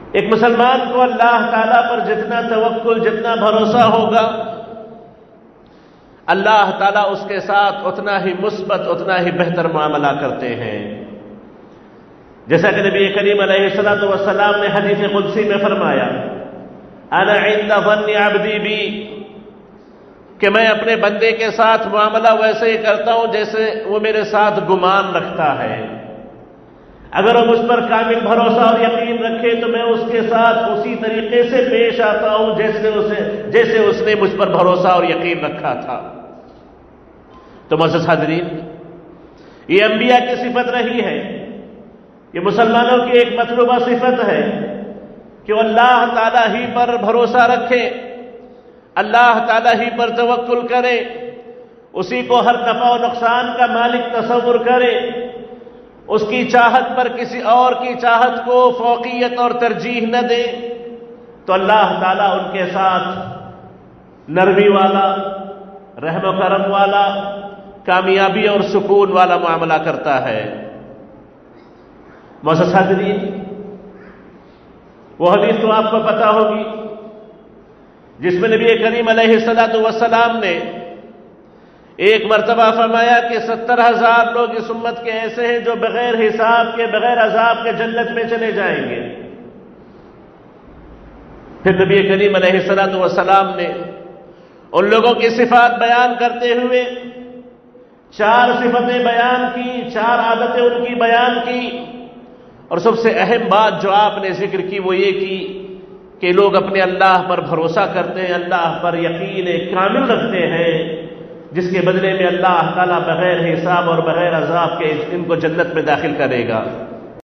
ایک مسلمان کو اللہ تعالیٰ پر جتنا توکل، جتنا بھروسہ ہوگا، اللہ تعالیٰ اس کے ساتھ اتنا ہی مثبت، اتنا ہی بہتر معاملہ کرتے ہیں۔ جیسا کہ نبی کریم علیہ الصلوۃ والسلام نے حدیث قدسی میں فرمایا، انا عند ظن عبدی بی، کہ میں اپنے بندے کے ساتھ معاملہ ویسے ہی کرتا ہوں جیسے وہ میرے ساتھ گمان رکھتا ہے۔ اگر وہ مجھ پر کامل بھروسہ اور یقین رکھے تو میں اس کے ساتھ اسی طریقے سے پیش آتا ہوں جیسے اس نے مجھ پر بھروسہ اور یقین رکھا تھا۔ تو معزز حاضرین، یہ انبیاء کی صفت رہی ہے، یہ مسلمانوں کی ایک مطلوبہ صفت ہے کہ وہ اللہ تعالیٰ ہی پر بھروسہ رکھے، اللہ تعالیٰ ہی پر توکل کرے، اسی کو ہر نفع و نقصان کا مالک تصور کرے، اس کی چاہت پر کسی اور کی چاہت کو فوقیت اور ترجیح نہ دے، تو اللہ تعالیٰ ان کے ساتھ نرمی والا، رحم و کرم والا، کامیابی اور سکون والا معاملہ کرتا ہے۔ معزز حاضرین، وہ حدیث تو آپ کو پتہ ہوگی جس میں نبی کریم علیہ الصلوۃ والسلام نے ایک مرتبہ فرمایا کہ 70,000 لوگ اس امت کے ایسے ہیں جو بغیر حساب کے، بغیر عذاب کے جنت میں چلے جائیں گے۔ پھر نبی کریم علیہ الصلوۃ والسلام نے ان لوگوں کی صفات بیان کرتے ہوئے 4 صفتیں بیان کی، 4 عادتیں ان کی بیان کی، اور سب سے اہم بات جو آپ نے ذکر کی وہ یہ کی کہ لوگ اپنے اللہ پر بھروسہ کرتے ہیں، اللہ پر یقین کامل رکھتے ہیں، جس کے بدلے میں اللہ تعالیٰ بغیر حساب اور بغیر عذاب کے ان کو جنت میں داخل کرے گا۔